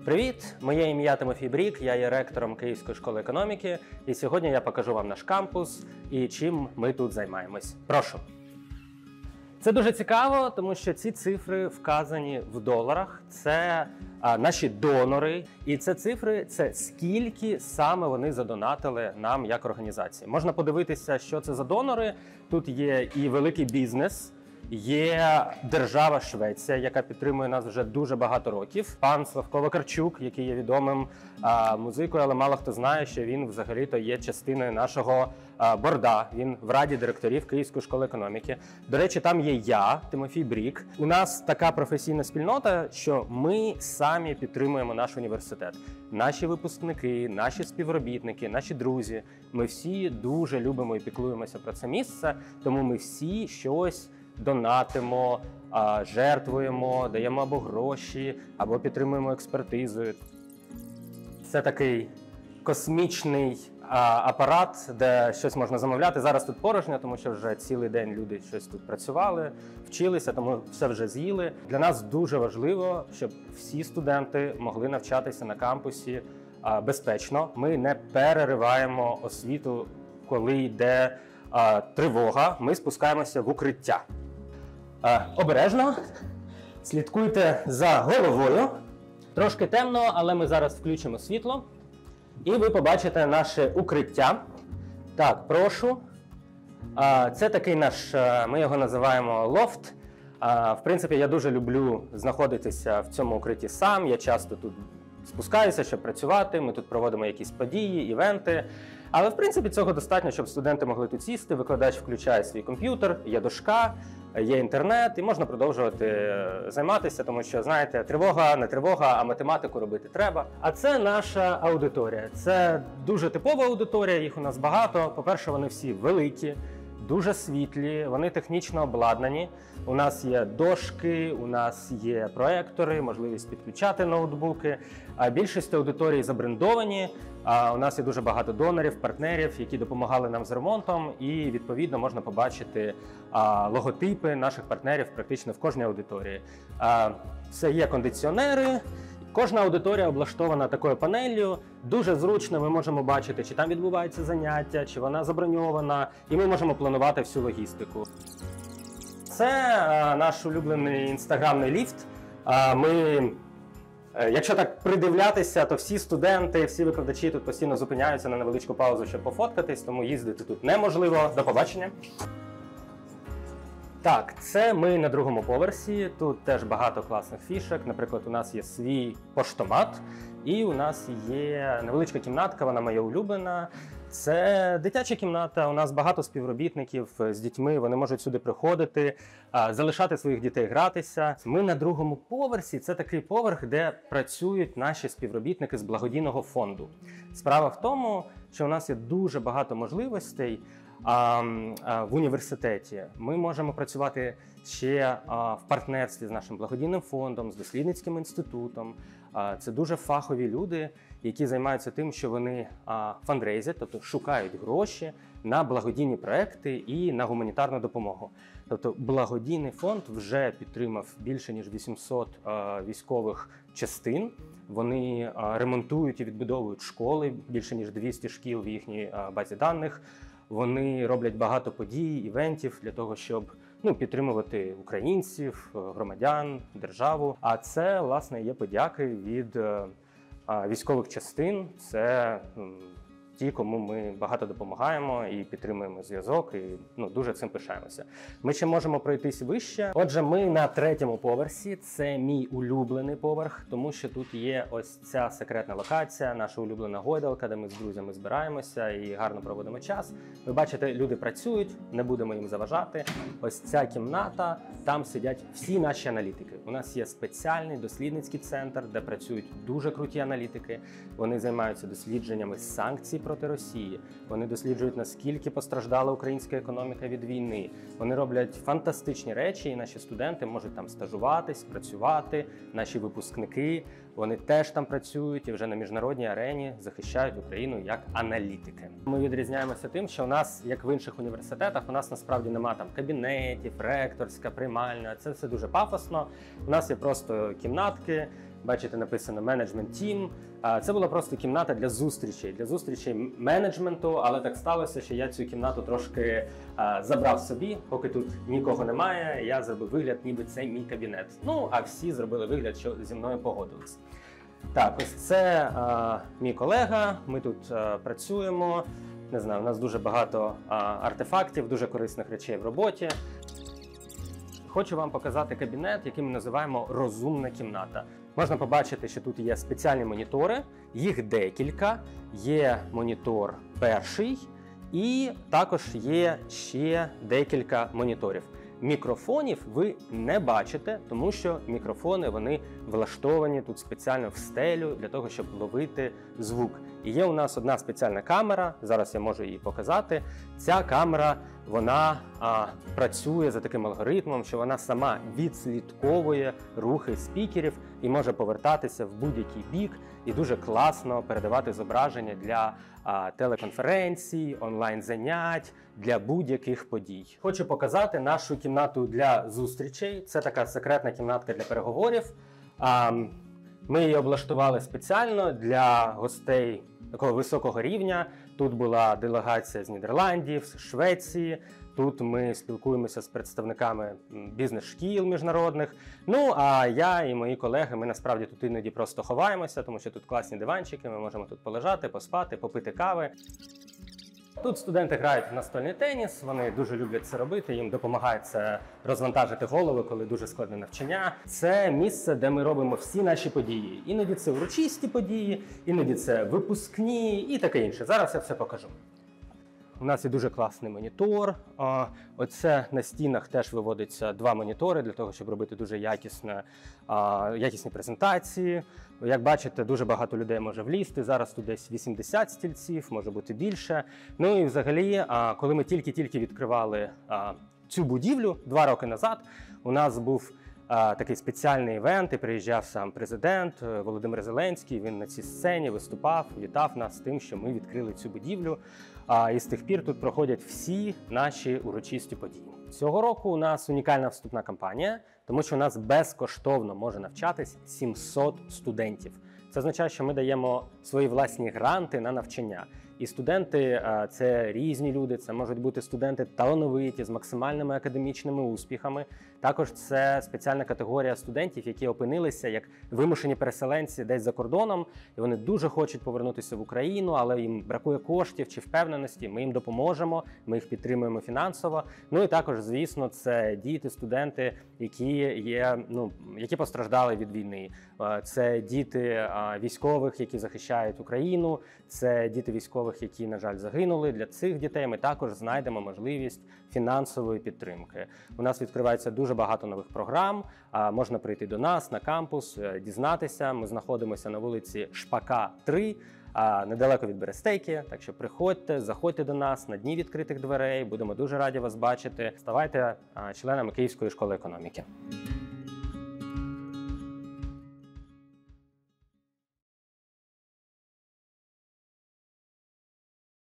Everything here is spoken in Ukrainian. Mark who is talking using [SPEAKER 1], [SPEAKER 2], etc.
[SPEAKER 1] Привіт! Моє ім'я Тимофій Брік, я є ректором Київської школи економіки, і сьогодні я покажу вам наш кампус і чим ми тут займаємось. Прошу! Це дуже цікаво, тому що ці цифри вказані в доларах. Це наші донори, і це цифри, це скільки саме вони задонатили нам як організації. Можна подивитися, що це за донори. Тут є і великий бізнес, є держава Швеція, яка підтримує нас вже дуже багато років. Пан Славко Вакарчук, який є відомим музикою, але мало хто знає, що він взагалі-то є частиною нашого борда. Він в раді директорів Київської школи економіки. До речі, там є я, Тимофій Брік. У нас така професійна спільнота, що ми самі підтримуємо наш університет. Наші випускники, наші співробітники, наші друзі. Ми всі дуже любимо і піклуємося про це місце, тому ми всі щось донатимо, жертвуємо, даємо або гроші, або підтримуємо експертизою. Це такий космічний апарат, де щось можна замовляти. Зараз тут порожньо, тому що вже цілий день люди щось тут працювали, вчилися, тому все вже з'їли. Для нас дуже важливо, щоб всі студенти могли навчатися на кампусі безпечно. Ми не перериваємо освіту, коли йде тривога. Ми спускаємося в укриття. Обережно, слідкуйте за головою. Трошки темно, але ми зараз включимо світло. І ви побачите наше укриття. Так, прошу. Це такий наш, ми його називаємо лофт. В принципі, я дуже люблю знаходитися в цьому укритті сам. Я часто тут спускаюся, щоб працювати. Ми тут проводимо якісь події, івенти. Але, в принципі, цього достатньо, щоб студенти могли тут сісти. Викладач включає свій комп'ютер, є дошка, є інтернет, і можна продовжувати займатися, тому що, знаєте, тривога, не тривога, а математику робити треба. А це наша аудиторія. Це дуже типова аудиторія, їх у нас багато. По-перше, вони всі великі, дуже світлі, вони технічно обладнані. У нас є дошки, у нас є проектори, можливість підключати ноутбуки. Більшість аудиторій забрендовані. У нас є дуже багато донорів, партнерів, які допомагали нам з ремонтом. І, відповідно, можна побачити логотипи наших партнерів практично в кожній аудиторії. Це є кондиціонери. Кожна аудиторія облаштована такою панеллю. Дуже зручно ми можемо бачити, чи там відбуваються заняття, чи вона заброньована. І ми можемо планувати всю логістику. Це наш улюблений інстаграмний ліфт. Якщо так придивлятися, то всі студенти, всі викладачі тут постійно зупиняються на невеличку паузу, щоб пофоткатись, тому їздити тут неможливо. До побачення. Так, це ми на другому поверсі. Тут теж багато класних фішок. Наприклад, у нас є свій поштомат і у нас є невеличка кімнатка, вона моя улюблена. Це дитяча кімната, у нас багато співробітників з дітьми, вони можуть сюди приходити, залишати своїх дітей гратися. Ми на другому поверсі, це такий поверх, де працюють наші співробітники з благодійного фонду. Справа в тому, що у нас є дуже багато можливостей в університеті. Ми можемо працювати ще в партнерстві з нашим благодійним фондом, з дослідницьким інститутом. Це дуже фахові люди, які займаються тим, що вони фандрейзять, тобто шукають гроші на благодійні проекти і на гуманітарну допомогу. Тобто благодійний фонд вже підтримав більше ніж 800 військових частин. Вони ремонтують і відбудовують школи, більше ніж 200 шкіл в їхній базі даних. Вони роблять багато подій, івентів для того, щоб підтримувати українців, громадян, державу. А це, власне, є подяки від військових частин. Це ті, кому ми багато допомагаємо і підтримуємо зв'язок, і дуже цим пишаємося. Ми ще можемо пройтись вище. Отже, ми на третьому поверсі. Це мій улюблений поверх, тому що тут є ось ця секретна локація, наша улюблена гойдалка, де ми з друзями збираємося і гарно проводимо час. Ви бачите, люди працюють, не будемо їм заважати. Ось ця кімната, там сидять всі наші аналітики. У нас є спеціальний дослідницький центр, де працюють дуже круті аналітики. Вони займаються дослідженнями санкцій проти Росії. Вони досліджують, наскільки постраждала українська економіка від війни. Вони роблять фантастичні речі, і наші студенти можуть там стажуватись, працювати. Наші випускники, вони теж там працюють і вже на міжнародній арені захищають Україну як аналітики. Ми відрізняємося тим, що у нас, як в інших університетах, у нас насправді нема там кабінетів, ректорська, приймальня. Це все дуже пафосно. У нас є просто кімнатки, Бачите, написано Management Team. Це була просто кімната для зустрічей менеджменту, але так сталося, що я цю кімнату трошки забрав собі, поки тут нікого немає, я зробив вигляд, ніби це мій кабінет. Ну, а всі зробили вигляд, що зі мною погодились. Так, ось це мій колега, ми тут працюємо, не знаю, у нас дуже багато артефактів, дуже корисних речей в роботі. Хочу вам показати кабінет, який ми називаємо «Розумна кімната». Можна побачити, що тут є спеціальні монітори, їх декілька, є монітор перший і також є ще декілька моніторів. Мікрофонів ви не бачите, тому що мікрофони вони влаштовані тут спеціально в стелю для того, щоб ловити звук. І є у нас одна спеціальна камера, зараз я можу її показати. Ця камера, вона працює за таким алгоритмом, що вона сама відслідковує рухи спікерів і може повертатися в будь-який бік і дуже класно передавати зображення для телеконференцій, онлайн-занять, для будь-яких подій. Хочу показати нашу кімнату для зустрічей. Це така секретна кімнатка для переговорів. Ми її облаштували спеціально для гостей такого високого рівня. Тут була делегація з Нідерландів, з Швеції. Тут ми спілкуємося з представниками бізнес-шкіл міжнародних. Ну, а я і мої колеги, ми насправді тут іноді просто ховаємося, тому що тут класні диванчики, ми можемо тут полежати, поспати, попити кави. Тут студенти грають в настольний теніс, вони дуже люблять це робити, їм допомагає це розвантажити голови, коли дуже складне навчання. Це місце, де ми робимо всі наші події. Іноді це урочисті події, іноді це випускні і таке інше. Зараз я все покажу. У нас є дуже класний монітор. Оце на стінах теж виводиться два монітори для того, щоб робити дуже якісні презентації. Як бачите, дуже багато людей може влізти. Зараз тут десь 80 стільців, може бути більше. Ну і взагалі, коли ми тільки-тільки відкривали цю будівлю 2 роки назад, у нас був такий спеціальний івент, і приїжджав сам президент Володимир Зеленський. Він на цій сцені виступав, вітав нас з тим, що ми відкрили цю будівлю. І з тих пір тут проходять всі наші урочисті події. Цього року у нас унікальна вступна кампанія, тому що у нас безкоштовно може навчатись 700 студентів. Це означає, що ми даємо свої власні гранти на навчання. І студенти – це різні люди, це можуть бути студенти талановиті, з максимальними академічними успіхами. Також це спеціальна категорія студентів, які опинилися як вимушені переселенці десь за кордоном, і вони дуже хочуть повернутися в Україну, але їм бракує коштів чи впевненості. Ми їм допоможемо, ми їх підтримуємо фінансово. Ну і також, звісно, це діти, студенти, які постраждали від війни. Це діти військових, які захищають Україну, це діти військових, які, на жаль, загинули. Для цих дітей ми також знайдемо можливість фінансової підтримки. У нас відкривається дуже багато нових програм, можна прийти до нас на кампус, дізнатися. Ми знаходимося на вулиці Шпака, 3, недалеко від Берестейки, так що приходьте, заходьте до нас на дні відкритих дверей, будемо дуже раді вас бачити. Ставайте членами Київської школи економіки.